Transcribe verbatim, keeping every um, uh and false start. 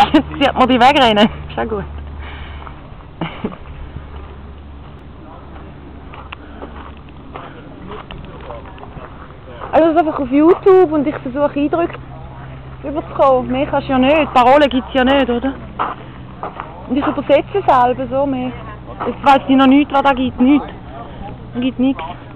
Jetzt sieht man die wegrennen. Ist auch gut. Also einfach auf YouTube und ich versuche Eindrücke rüberzukommen. Mehr kannst du ja nicht. Parolen gibt es ja nicht, oder? Und ich übersetze selber so mehr. Jetzt weiss ich noch nichts, was da gibt. Nichts. Es gibt nichts.